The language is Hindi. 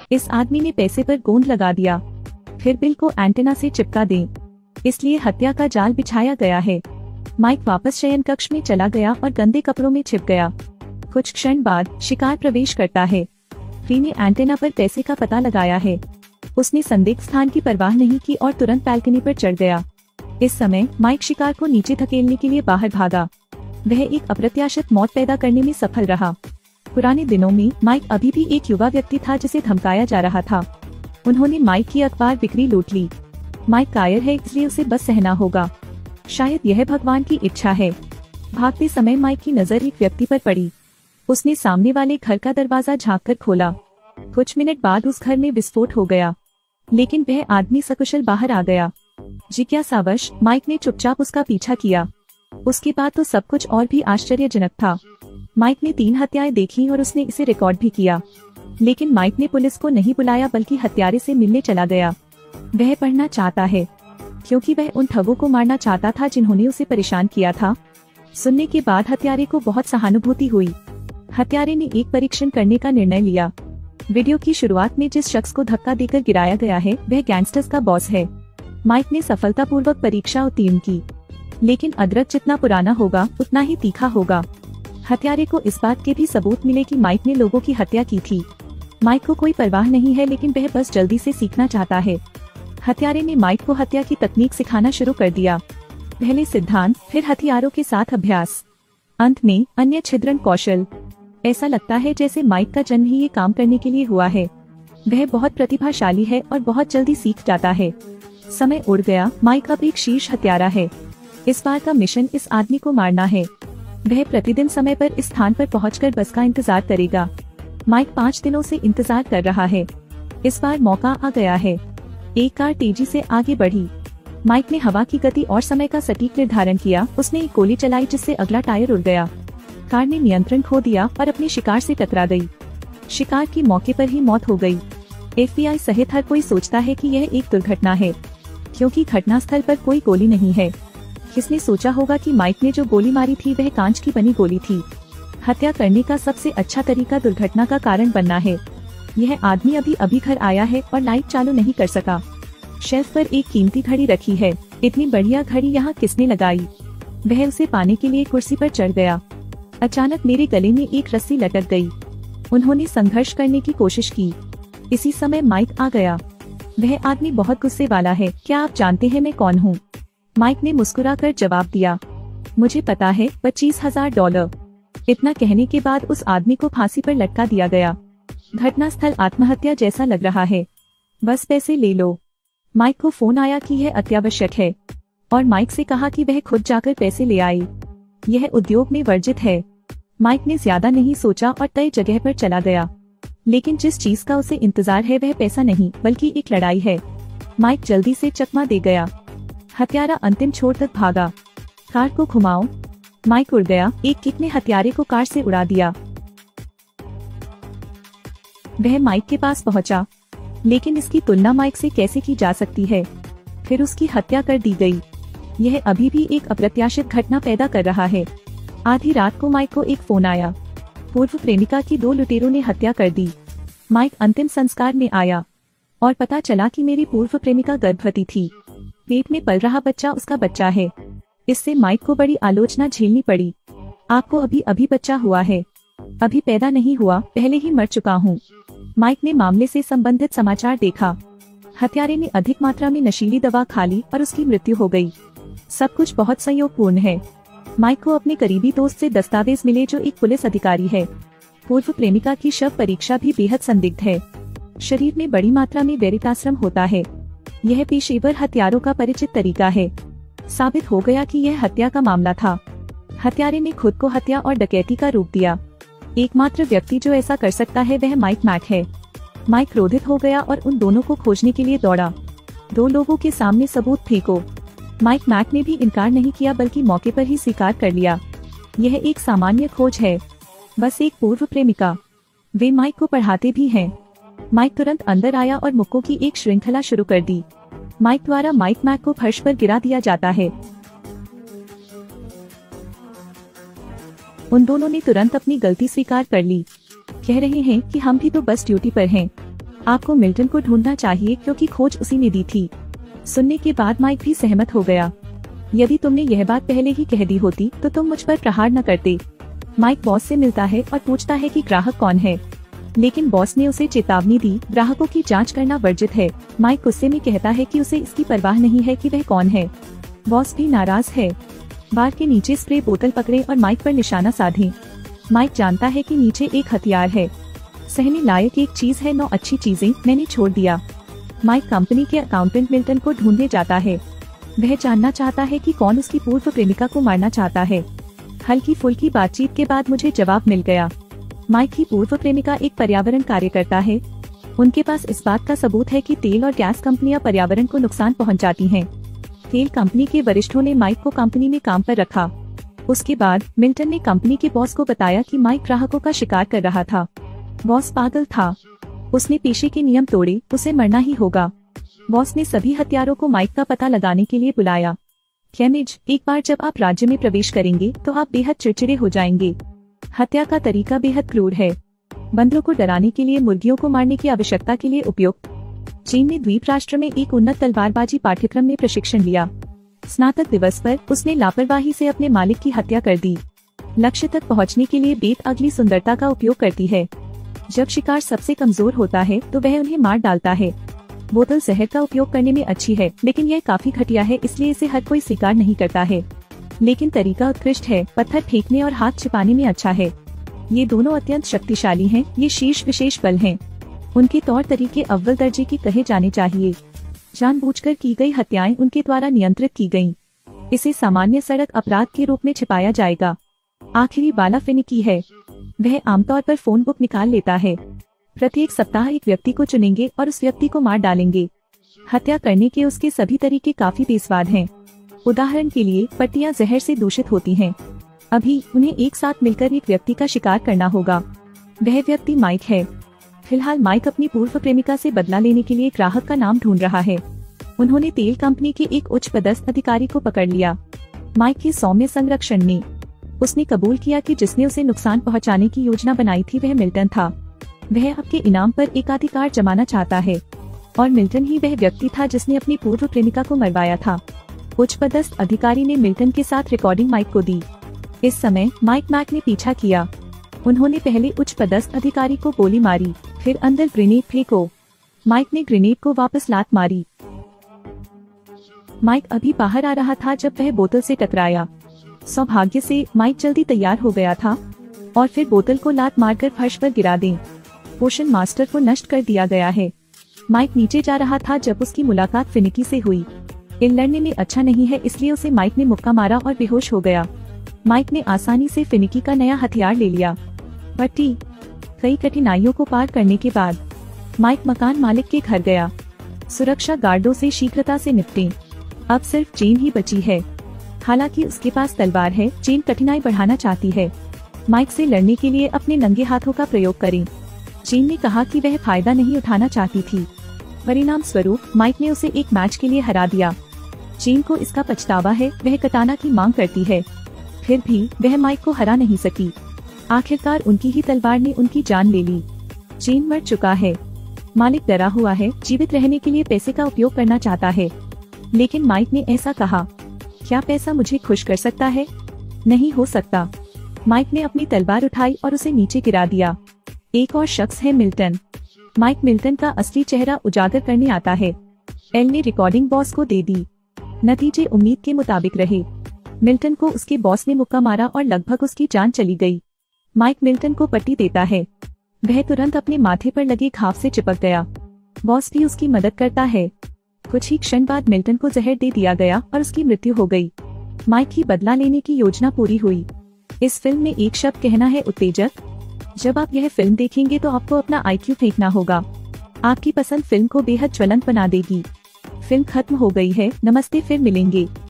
इस आदमी ने पैसे पर गोंद लगा दिया, फिर बिल को एंटेना से चिपका दे, इसलिए हत्या का जाल बिछाया गया है। माइक वापस शयन कक्ष में चला गया और गंदे कपड़ों में छिप गया। कुछ क्षण बाद शिकार प्रवेश करता है। री ने एंटेना पर पैसे का पता लगाया है। उसने संदिग्ध स्थान की परवाह नहीं की और तुरंत बालकनी पर चढ़ गया। इस समय माइक शिकार को नीचे धकेलने के लिए बाहर भागा। वह एक अप्रत्याशित मौत पैदा करने में सफल रहा। पुराने दिनों में माइक अभी भी एक युवा व्यक्ति था जिसे धमकाया जा रहा था। उन्होंने माइक की अखबार बिक्री लूट ली। माइक कायर है, इसलिए उसे बस सहना होगा। शायद यह भगवान की इच्छा है। भागते समय माइक की नजर एक व्यक्ति पर पड़ी। उसने सामने वाले घर का दरवाजा झांककर खोला। कुछ मिनट बाद उस घर में विस्फोट हो गया, लेकिन वह आदमी सकुशल बाहर आ गया। जिज्ञासावश माइक ने चुपचाप उसका पीछा किया। उसके बाद तो सब कुछ और भी आश्चर्यजनक था। माइक ने 3 हत्याएं देखी और उसने इसे रिकॉर्ड भी किया, लेकिन माइक ने पुलिस को नहीं बुलाया बल्कि हत्यारे से मिलने चला गया। वह पढ़ना चाहता है, क्योंकि वह उन ठगों को मारना चाहता था जिन्होंने उसे परेशान किया था। सुनने के बाद हत्यारे को बहुत सहानुभूति हुई। हत्यारे ने एक परीक्षण करने का निर्णय लिया। वीडियो की शुरुआत में जिस शख्स को धक्का देकर गिराया गया है वह गैंगस्टर्स का बॉस है। माइक ने सफलतापूर्वक परीक्षा उत्तीर्ण की, लेकिन अदरक जितना पुराना होगा उतना ही तीखा होगा। हत्यारे को इस बात के भी सबूत मिले कि माइक ने लोगों की हत्या की थी। माइक को कोई परवाह नहीं है, लेकिन वह बस जल्दी से सीखना चाहता है। हत्यारे ने माइक को हत्या की तकनीक सिखाना शुरू कर दिया। पहले सिद्धांत, फिर हथियारों के साथ अभ्यास, अंत में अन्य छिद्रन कौशल। ऐसा लगता है जैसे माइक का जन्म ही ये काम करने के लिए हुआ है। वह बहुत प्रतिभाशाली है और बहुत जल्दी सीख जाता है। समय उड़ गया। माइक अब एक शीर्ष हत्यारा है। इस बार का मिशन इस आदमी को मारना है। वह प्रतिदिन समय पर इस स्थान पर पहुंचकर बस का इंतजार करेगा। माइक 5 दिनों से इंतजार कर रहा है। इस बार मौका आ गया है। एक कार तेजी से आगे बढ़ी। माइक ने हवा की गति और समय का सटीक निर्धारण किया। उसने एक गोली चलाई जिससे अगला टायर उड़ गया। कार ने नियंत्रण खो दिया और अपने शिकार से टकरा गई। शिकार की मौके पर ही मौत हो गई। FBI सहित हर कोई सोचता है कि यह एक दुर्घटना है, क्योंकि घटनास्थल पर कोई गोली नहीं है। किसने सोचा होगा कि माइक ने जो गोली मारी थी वह कांच की बनी गोली थी। हत्या करने का सबसे अच्छा तरीका दुर्घटना का कारण बनना है। यह आदमी अभी अभी घर आया है और लाइट चालू नहीं कर सका। शेल्फ पर एक कीमती घड़ी रखी है। इतनी बढ़िया घड़ी यहाँ किसने लगाई? वह उसे पाने के लिए कुर्सी पर चढ़ गया। अचानक मेरे गले में एक रस्सी लटक गई। उन्होंने संघर्ष करने की कोशिश की। इसी समय माइक आ गया। वह आदमी बहुत गुस्से वाला है। क्या आप जानते हैं मैं कौन हूँ? माइक ने मुस्कुराकर जवाब दिया, मुझे पता है, $25,000। इतना कहने के बाद उस आदमी को फांसी पर लटका दिया गया। घटनास्थल आत्महत्या जैसा लग रहा है। बस पैसे ले लो। माइक को फोन आया कि यह अत्यावश्यक है और माइक से कहा कि वह खुद जाकर पैसे ले आए। यह उद्योग में वर्जित है। माइक ने ज्यादा नहीं सोचा और तय जगह पर चला गया। लेकिन जिस चीज का उसे इंतजार है वह पैसा नहीं बल्कि एक लड़ाई है। माइक जल्दी से चकमा दे गया। हत्यारा अंतिम छोर तक भागा। कार को घुमाओ। माइक उड़ गया। एक किक ने हत्यारे को कार से उड़ा दिया। वह माइक के पास पहुंचा, लेकिन इसकी तुलना माइक से कैसे की जा सकती है? फिर उसकी हत्या कर दी गई। यह अभी भी एक अप्रत्याशित घटना पैदा कर रहा है। आधी रात को माइक को एक फोन आया। पूर्व प्रेमिका की 2 लुटेरों ने हत्या कर दी। माइक अंतिम संस्कार में आया और पता चला कि मेरी पूर्व प्रेमिका गर्भवती थी। पेट में पल रहा बच्चा उसका बच्चा है। इससे माइक को बड़ी आलोचना झेलनी पड़ी। आपको अभी अभी बच्चा हुआ है? अभी पैदा नहीं हुआ, पहले ही मर चुका हूँ। माइक ने मामले से संबंधित समाचार देखा। हत्यारे ने अधिक मात्रा में नशीली दवा खा ली और उसकी मृत्यु हो गई। सब कुछ बहुत संयोगपूर्ण है। माइक को अपने करीबी दोस्त से दस्तावेज मिले जो एक पुलिस अधिकारी है। पूर्व प्रेमिका की शव परीक्षा भी बेहद संदिग्ध है। शरीर में बड़ी मात्रा में वेरिताश्रम होता है। यह पेशेवर हत्यारों का परिचित तरीका है। साबित हो गया कि यह हत्या का मामला था। हत्यारे ने खुद को हत्या और डकैती का रूप दिया। एकमात्र व्यक्ति जो ऐसा कर सकता है वह माइक मैक है। माइक क्रोधित हो गया और उन दोनों को खोजने के लिए दौड़ा। 2 लोगों के सामने सबूत फेंको। माइक मैक ने भी इनकार नहीं किया बल्कि मौके पर ही स्वीकार कर लिया। यह एक सामान्य खोज है, बस एक पूर्व प्रेमिका। वे माइक को पढ़ाते भी हैं। माइक तुरंत अंदर आया और मुक्कों की एक श्रृंखला शुरू कर दी। माइक द्वारा माइक मैक को फर्श पर गिरा दिया जाता है। उन दोनों ने तुरंत अपनी गलती स्वीकार कर ली। कह रहे हैं कि हम भी तो बस ड्यूटी पर हैं। आपको मिल्टन को ढूंढना चाहिए क्योंकि खोज उसी ने दी थी। सुनने के बाद माइक भी सहमत हो गया। यदि तुमने यह बात पहले ही कह दी होती तो तुम मुझ पर प्रहार न करते। माइक बॉस से मिलता है और पूछता है कि ग्राहक कौन है, लेकिन बॉस ने उसे चेतावनी दी, ग्राहकों की जांच करना वर्जित है। माइक गुस्से में कहता है कि उसे इसकी परवाह नहीं है कि वह कौन है। बॉस भी नाराज है। बार के नीचे स्प्रे बोतल पकड़े और माइक पर निशाना साधे। माइक जानता है कि नीचे एक हथियार है। सहने लायक एक चीज है, 9 अच्छी चीजें मैंने छोड़ दिया। माइक कंपनी के अकाउंटेंट मिल्टन को ढूंढने जाता है। वह जानना चाहता है कि कौन उसकी पूर्व प्रेमिका को मारना चाहता है। हल्की फुल्की बातचीत के बाद मुझे जवाब मिल गया। माइक की पूर्व प्रेमिका एक पर्यावरण कार्यकर्ता है। उनके पास इस बात का सबूत है कि तेल और गैस कंपनियां पर्यावरण को नुकसान पहुंचाती हैं। तेल कंपनी के वरिष्ठों ने माइक को कंपनी में काम पर रखा। उसके बाद मिल्टन ने कंपनी के बॉस को बताया कि माइक ग्राहकों का शिकार कर रहा था। बॉस पागल था। उसने पेशे के नियम तोड़े, उसे मरना ही होगा। बॉस ने सभी हत्यारों को माइक का पता लगाने के लिए बुलाया। कैमिज, एक बार जब आप राज्य में प्रवेश करेंगे तो आप बेहद चिड़चिड़े हो जाएंगे। हत्या का तरीका बेहद क्रूर है। बंदरों को डराने के लिए मुर्गियों को मारने की आवश्यकता के लिए उपयुक्त। चीन ने द्वीप राष्ट्र में एक उन्नत तलवारबाजी पाठ्यक्रम में प्रशिक्षण लिया। स्नातक दिवस पर उसने लापरवाही से अपने मालिक की हत्या कर दी। लक्ष्य तक पहुंचने के लिए बेत अगली सुंदरता का उपयोग करती है। जब शिकार सबसे कमजोर होता है तो वह उन्हें मार डालता है। बोतल जहर का उपयोग करने में अच्छी है, लेकिन यह काफी घटिया है, इसलिए इसे हर कोई स्वीकार नहीं करता है। लेकिन तरीका उत्कृष्ट है। पत्थर फेंकने और हाथ छिपाने में अच्छा है। ये दोनों अत्यंत शक्तिशाली हैं। ये शीर्ष विशेष बल हैं। उनके तौर तरीके अव्वल दर्जे के कहे जाने चाहिए। जानबूझकर की गई हत्याएं उनके द्वारा नियंत्रित की गयीं। इसे सामान्य सड़क अपराध के रूप में छिपाया जाएगा। आखिरी बाला फिनिकी है। वह आमतौर पर फोन बुक निकाल लेता है। प्रत्येक सप्ताह एक व्यक्ति को चुनेंगे और उस व्यक्ति को मार डालेंगे। हत्या करने के उसके सभी तरीके काफी बेस्वाद हैं। उदाहरण के लिए पट्टियां जहर से दूषित होती हैं। अभी उन्हें एक साथ मिलकर एक व्यक्ति का शिकार करना होगा। वह व्यक्ति माइक है। फिलहाल माइक अपनी पूर्व प्रेमिका से बदला लेने के लिए ग्राहक का नाम ढूंढ रहा है। उन्होंने तेल कंपनी के एक उच्च पदस्थ अधिकारी को पकड़ लिया। माइक के सौम्य संरक्षण में उसने कबूल किया कि जिसने उसे नुकसान पहुंचाने की योजना बनाई थी वह मिल्टन था। वह आपके इनाम पर एकाधिकार जमाना चाहता है और मिल्टन ही वह व्यक्ति था जिसने अपनी पूर्व प्रेमिका को मरवाया था। उच्च पदस्थ अधिकारी ने मिल्टन के साथ रिकॉर्डिंग माइक को दी। इस समय माइक मैक ने पीछा किया। उन्होंने पहले उच्च पदस्थ अधिकारी को गोली मारी, फिर अंदर ग्रेनेड फेंको। माइक ने ग्रेनेड को वापस लात मारी। माइक अभी बाहर आ रहा था जब वह बोतल से टकराया। सौभाग्य से माइक जल्दी तैयार हो गया था और फिर बोतल को लात मारकर फर्श पर गिरा दें। पोषण मास्टर को नष्ट कर दिया गया है। माइक नीचे जा रहा था जब उसकी मुलाकात फिनिकी से हुई। इन लड़ने में अच्छा नहीं है, इसलिए उसे माइक ने मुक्का मारा और बेहोश हो गया। माइक ने आसानी से फिनिकी का नया हथियार ले लिया। पट्टी। कई कठिनाइयों को पार करने के बाद माइक मकान मालिक के घर गया। सुरक्षा गार्डों से शीघ्रता से निपटे। अब सिर्फ चेन ही बची है। हालांकि उसके पास तलवार है, चेन कठिनाई बढ़ाना चाहती है। माइक से लड़ने के लिए अपने नंगे हाथों का प्रयोग करें। चेन ने कहा कि वह फायदा नहीं उठाना चाहती थी। परिणाम स्वरूप माइक ने उसे एक मैच के लिए हरा दिया। चेन को इसका पछतावा है। वह कटाना की मांग करती है, फिर भी वह माइक को हरा नहीं सकी। आखिरकार उनकी ही तलवार ने उनकी जान ले ली। चेन मर चुका है। मालिक डरा हुआ है, जीवित रहने के लिए पैसे का उपयोग करना चाहता है। लेकिन माइक ने ऐसा कहा, क्या पैसा मुझे खुश कर सकता है? नहीं हो सकता। माइक ने अपनी तलवार उठाई और उसे नीचे गिरा दिया। एक और शख्स है मिल्टन। माइक मिल्टन का असली चेहरा उजागर करने आता है। एल ने रिकॉर्डिंग बॉस को दे दी। नतीजे उम्मीद के मुताबिक रहे। मिल्टन को उसके बॉस ने मुक्का मारा और लगभग उसकी जान चली गई। माइक मिल्टन को पट्टी देता है। वह तुरंत अपने माथे पर लगे घाव से चिपक गया। बॉस भी उसकी मदद करता है। कुछ ही क्षण बाद मिल्टन को जहर दे दिया गया और उसकी मृत्यु हो गई। माइक की बदला लेने की योजना पूरी हुई। इस फिल्म में एक शब्द कहना है, उत्तेजक। जब आप यह फिल्म देखेंगे तो आपको अपना IQ फेंकना होगा। आपकी पसंद फिल्म को बेहद ज्वलंत बना देगी। फिल्म खत्म हो गई है। नमस्ते, फिर मिलेंगे।